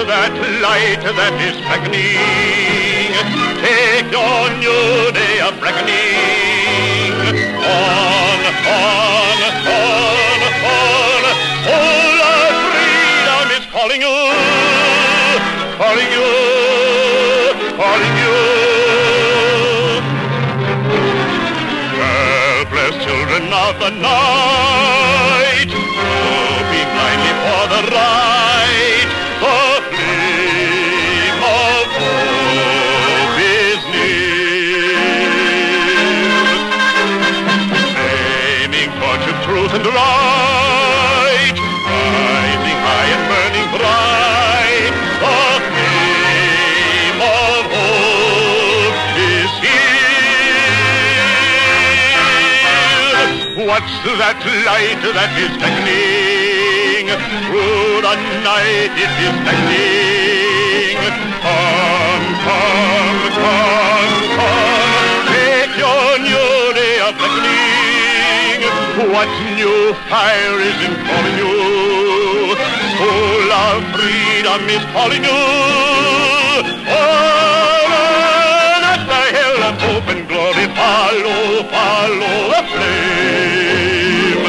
that light that is beckoning? Take your new day of reckoning. On, on, on, on. All our freedom is calling you, calling you, calling you. Helpless children of the night, groping blindly for the right, the flame of hope is near, aiming for truth and right, rising high and burning bright, the flame of hope is here. What's that light that is beckoning? Through the night it is beckoning. Come, come, come, come. Take your new day of reckoning. What new fire is in calling you? Soul of freedom is calling you. On at the hill of hope and glory, follow, follow the flame.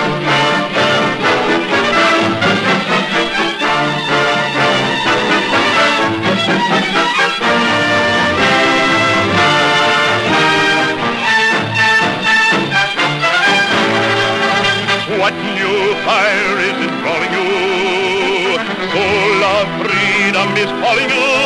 What new fire is it calling you? Soul of freedom is calling you.